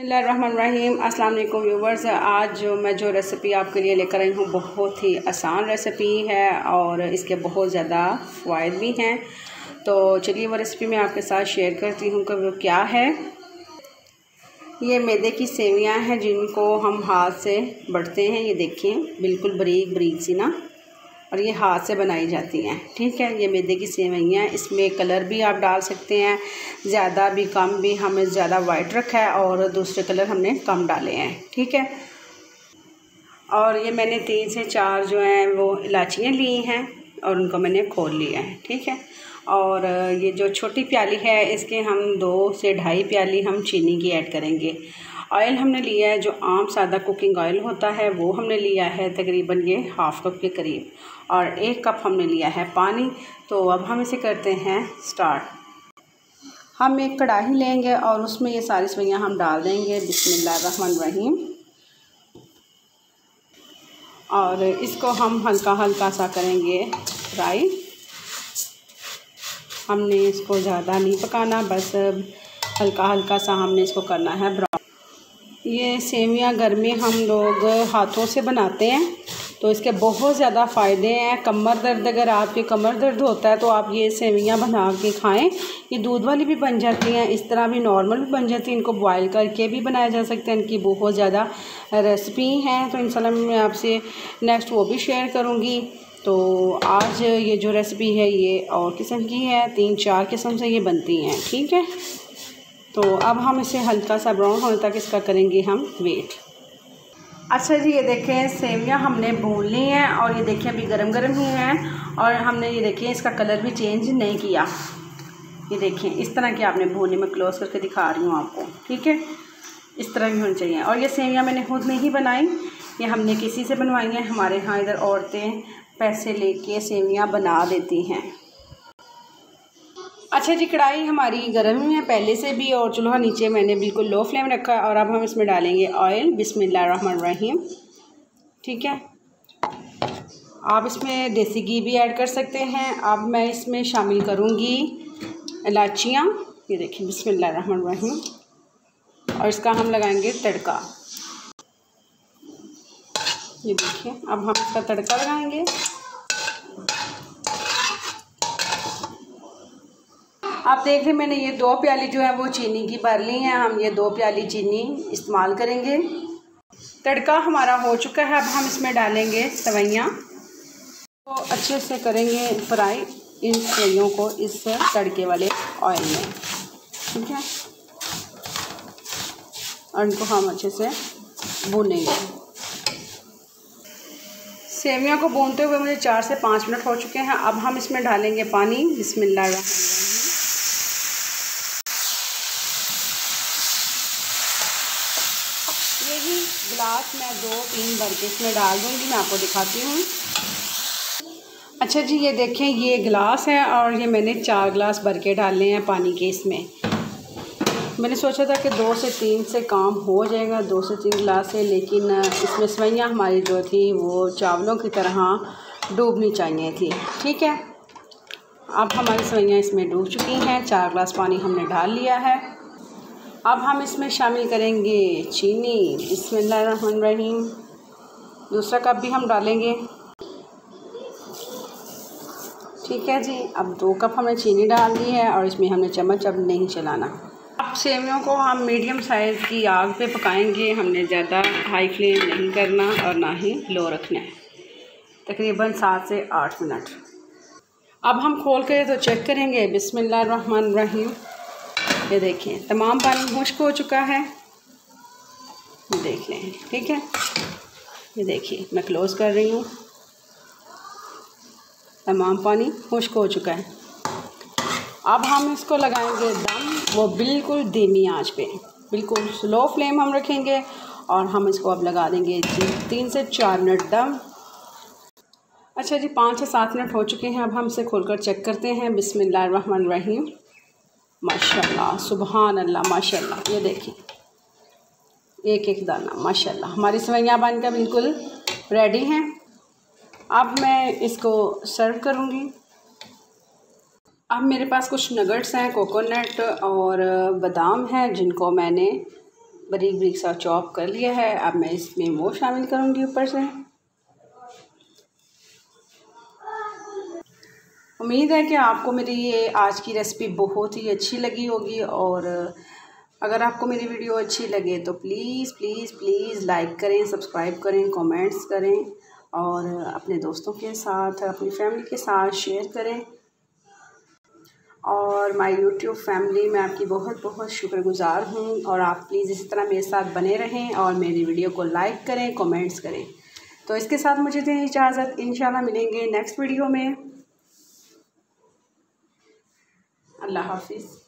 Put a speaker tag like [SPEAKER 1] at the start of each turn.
[SPEAKER 1] बिस्मिल्लाहिर्रहमानिर्रहीम। अस्सलाम वालेकुम व्यूवर्स। आज जो रेसिपी आपके लिए लेकर आई हूँ बहुत ही आसान रेसिपी है और इसके बहुत ज़्यादा फ़वाइद भी हैं। तो चलिए वो रेसिपी मैं आपके साथ शेयर करती हूँ कि वो क्या है। ये मैदे की सेवियाँ हैं जिनको हम हाथ से बढ़ते हैं। ये देखिए बिल्कुल बारीक बारीक सी ना, और ये हाथ से बनाई जाती हैं। ठीक है, ये मैदे की सेवइयाँ हैं। इसमें कलर भी आप डाल सकते हैं, ज़्यादा भी कम भी। हमें ज़्यादा वाइट रखा है और दूसरे कलर हमने कम डाले हैं। ठीक है, और ये मैंने 3 से 4 जो हैं वो इलायचियाँ ली हैं और उनको मैंने खोल लिया है। ठीक है, और ये जो छोटी प्याली है इसके हम 2 से 2.5 प्याली हम चीनी की ऐड करेंगे। ऑयल हमने लिया है जो आम सादा कुकिंग ऑयल होता है, वो हमने लिया है तकरीबन ये हाफ़ कप के करीब, और 1 कप हमने लिया है पानी। तो अब हम इसे करते हैं स्टार्ट। हम एक कढ़ाई लेंगे और उसमें ये सारी सेवइयाँ हम डाल देंगे। बिस्मिल्लाहिर्रहमानिर्रहीम। और इसको हम हल्का हल्का सा करेंगे फ्राई। हमने इसको ज़्यादा नहीं पकाना, बस हल्का हल्का सा हमने इसको करना है ब्राउन। ये सेवियाँ घर में हम लोग हाथों से बनाते हैं तो इसके बहुत ज़्यादा फ़ायदे हैं। कमर दर्द, अगर आपके कमर दर्द होता है तो आप ये सेवियाँ बना के खाएं। ये दूध वाली भी बन जाती हैं, इस तरह भी नॉर्मल भी बन जाती हैं। इनको बॉयल करके भी बनाया जा सकता है। इनकी बहुत ज़्यादा रेसिपी हैं, तो इंशाल्लाह मैं आपसे नेक्स्ट वो भी शेयर करूँगी। तो आज ये जो रेसिपी है ये और किस्म की है, 3-4 किस्म से ये बनती हैं। ठीक है, तो अब हम इसे हल्का सा ब्राउन होने तक इसका करेंगे हम वेट। अच्छा जी, ये देखें सेवियाँ हमने भून ली हैं और ये देखें अभी गरम गरम ही हैं। और हमने ये देखें इसका कलर भी चेंज नहीं किया। ये देखें इस तरह की आपने भूनी, मैं क्लोज करके दिखा रही हूँ आपको। ठीक है, इस तरह की होनी चाहिए। और ये सेवियाँ मैंने खुद नहीं बनाई, ये हमने किसी से बनवाई हैं। हमारे यहाँ इधर औरतें पैसे लेके सेवियाँ बना देती हैं। अच्छा जी, कढ़ाई हमारी गर्म है पहले से भी और चूल्हा नीचे मैंने बिल्कुल लो फ्लेम रखा है। और अब हम इसमें डालेंगे ऑयल। बिस्मिल्लाहिर्रहमानिर्रहीम। ठीक है, आप इसमें देसी घी भी ऐड कर सकते हैं। अब मैं इसमें शामिल करूँगी इलायचियाँ। ये देखिए बिस्मिल्लाहिर्रहमानिर्रहीम। और इसका हम लगाएंगे तड़का। ये देखिए अब हम इसका तड़का लगाएंगे। आप देख रहे मैंने ये 2 प्याली जो है वो चीनी की भर ली हैं। हम ये 2 प्याली चीनी इस्तेमाल करेंगे। तड़का हमारा हो चुका है। अब हम इसमें डालेंगे सेवइयाँ, तो अच्छे से करेंगे फ्राई इन सेवइयों को इस तड़के वाले ऑयल में। ठीक है, और इनको हम अच्छे से भूनेंगे। सेवइयों को भूनते हुए मुझे 4 से 5 मिनट हो चुके हैं। अब हम इसमें डालेंगे पानी। बिस्मिल्लाहिर्रहमानिर्रहीम। यही गिलास मैं 2-3 भर के इसमें डाल दूँगी, मैं आपको दिखाती हूँ। अच्छा जी, ये देखें ये गिलास है और ये मैंने 4 गिलास भर के डाले हैं पानी के। इसमें मैंने सोचा था कि 2 से 3 से काम हो जाएगा, 2 से 3 गिलास से, लेकिन इसमें सेवइयाँ हमारी जो थी वो चावलों की तरह डूबनी चाहिए थी। ठीक है, अब हमारी सेवइयाँ इसमें डूब चुकी हैं। 4 गिलास पानी हमने डाल लिया है। अब हम इसमें शामिल करेंगे चीनी। बिस्मिल्लाहिर्रहमानिर्रहीम। दूसरा कप भी हम डालेंगे। ठीक है जी, अब 2 कप हमने चीनी डाल दी है और इसमें हमने चम्मच अब नहीं चलाना। अब सेवइयों को हम मीडियम साइज़ की आग पे पकाएंगे। हमने ज़्यादा हाई फ्लेम नहीं करना और ना ही लो रखना है, तकरीबन 7 से 8 मिनट। अब हम खोल के तो चेक करेंगे। बिस्मिल्लाहिर्रहमानिर्रहीम। ये देखें तमाम पानी खुश्क हो चुका है, देख लें। ठीक है, ये देखिए मैं क्लोज़ कर रही हूँ। तमाम पानी खुश्क हो चुका है। अब हम इसको लगाएंगे दम, वो बिल्कुल धीमी आंच पे, बिल्कुल स्लो फ्लेम हम रखेंगे और हम इसको अब लगा देंगे 3 से 4 मिनट दम। अच्छा जी, 5 से 7 मिनट हो चुके हैं। अब हम इसे खोलकर चेक करते हैं। बिस्मिल्लाहिर्रहमानिर्रहीम। माशाल्लाह, सुबहान अल्लाह, माशाल्लाह। ये देखिए एक एक दाना, माशाल्लाह। हमारी सेवइयाँ बनकर बिल्कुल रेडी हैं। अब मैं इसको सर्व करूँगी। अब मेरे पास कुछ नगट्स हैं, कोकोनट और बादाम हैं, जिनको मैंने बारीक बारीक सा चॉप कर लिया है। अब मैं इसमें वो शामिल करूँगी ऊपर से। उम्मीद है कि आपको मेरी ये आज की रेसिपी बहुत ही अच्छी लगी होगी, और अगर आपको मेरी वीडियो अच्छी लगे तो प्लीज़ प्लीज़ प्लीज़ लाइक करें, सब्सक्राइब करें, कमेंट्स करें और अपने दोस्तों के साथ, अपनी फैमिली के साथ शेयर करें। और माय यूट्यूब फैमिली, मैं आपकी बहुत बहुत शुक्रगुज़ार हूँ, और आप प्लीज़ इसी तरह मेरे साथ बने रहें और मेरी वीडियो को लाइक करें, कमेंट्स करें। तो इसके साथ मुझे दें इजाज़त, इंशाल्लाह मिलेंगे नेक्स्ट वीडियो में। अल्लाह हाफिज़।